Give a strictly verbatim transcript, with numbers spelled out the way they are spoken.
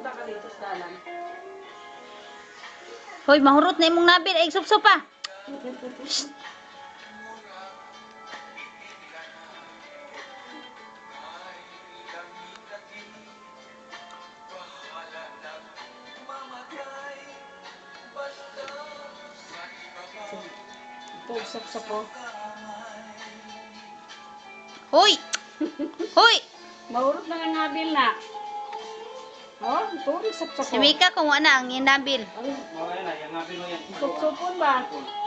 Punta ka dito sa dalan. Hoy, mahurot na imong nabil. Ay, sup-sup pa. Tugsap sa po. Hoy! Hoy! Mahurot na nga nabil na. Oh, tugsap sa po. Si Mika kung ano ang yung nabil. Sup-supon ba?